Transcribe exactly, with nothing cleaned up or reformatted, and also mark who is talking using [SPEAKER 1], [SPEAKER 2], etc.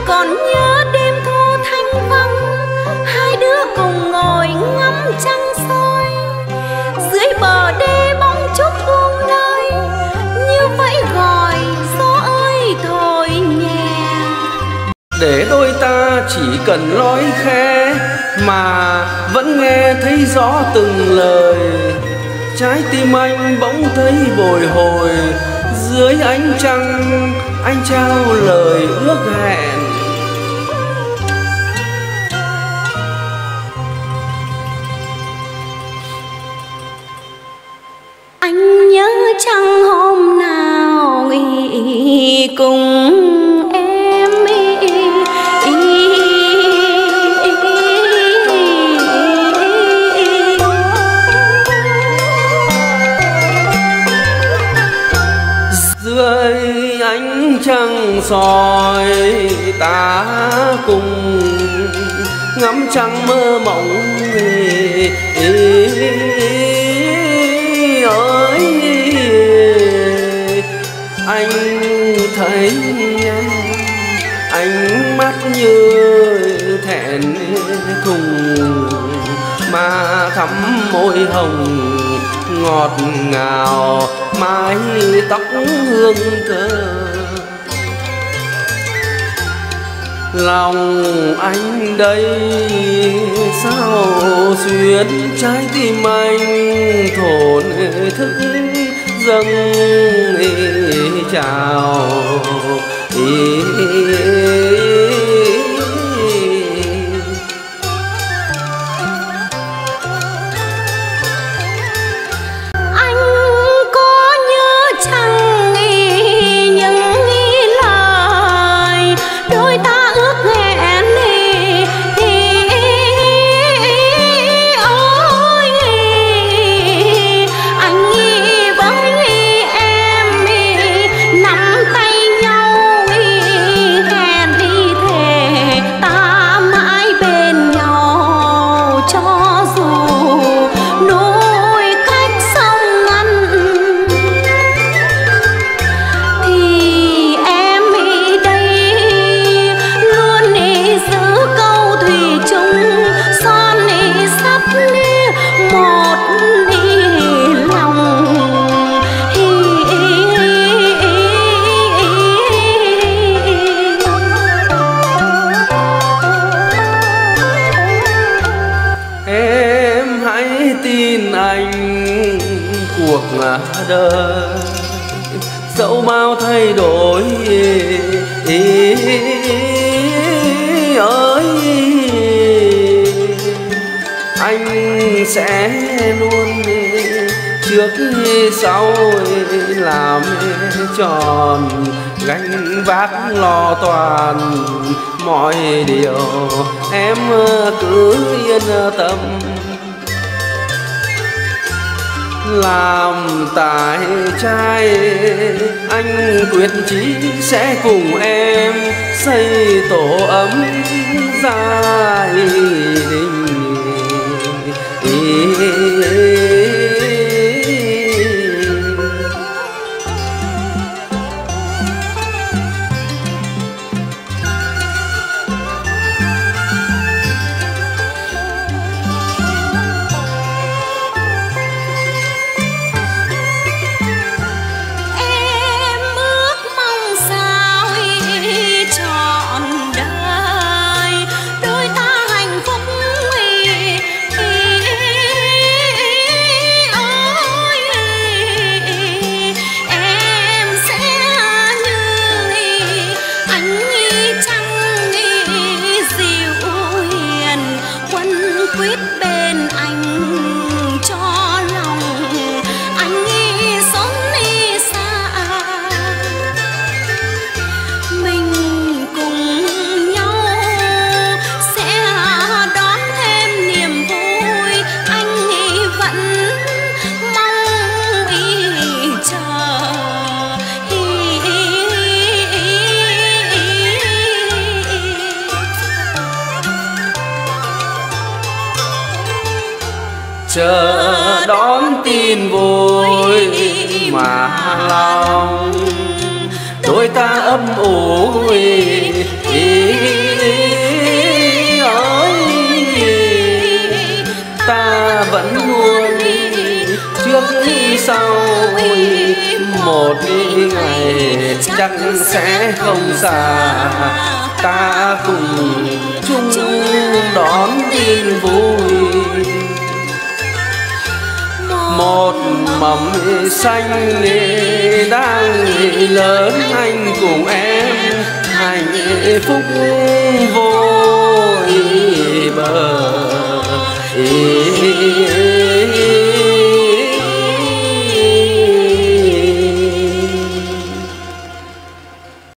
[SPEAKER 1] còn nhớ đêm thu thanh vắng, hai đứa cùng ngồi ngắm trăng soi dưới bờ đê bóng trúc buông lơi, như vẫy gọi gió ơi thổi nhẹ.
[SPEAKER 2] Để đôi ta chỉ cần nói khẽ mà vẫn nghe thấy rõ từng lời, trái tim anh bỗng thấy bồi hồi, dưới ánh trăng anh trao lời ước hẹn.
[SPEAKER 1] Anh nhớ chăng hôm nào nghỉ cùng em
[SPEAKER 2] dưới ánh trăng soi, ta cùng ngắm trăng mơ mộng ơi. Anh thấy em ánh mắt như thẹn thùng, mà thắm môi hồng ngọt ngào, mái tóc hương thơm. Lòng anh đây sao xuyến, trái tim anh thổn thức dâng chào. Tin anh cuộc đời dẫu bao thay đổi ơi, anh sẽ luôn trước sau làm tròn gánh vác lo toàn mọi điều. Em cứ yên tâm làm tài trai, anh quyết chí sẽ cùng em xây tổ ấm gia đình.
[SPEAKER 1] quyết bên anh cho lòng anh đi sống đi xa, mình cùng nhau sẽ đón thêm niềm vui. Anh vẫn mong ý chờ
[SPEAKER 2] chờ đón tin vui mà lòng đôi ta ấp ủ. vui, một ngày chắc sẽ không xa, ta cùng chung đón tin vui. Một mầm xanh đang lớn, anh cùng em hạnh phúc vô